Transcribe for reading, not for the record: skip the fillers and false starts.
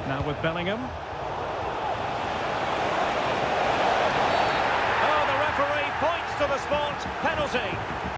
Now with Bellingham. Oh, the referee points to the spot. Penalty.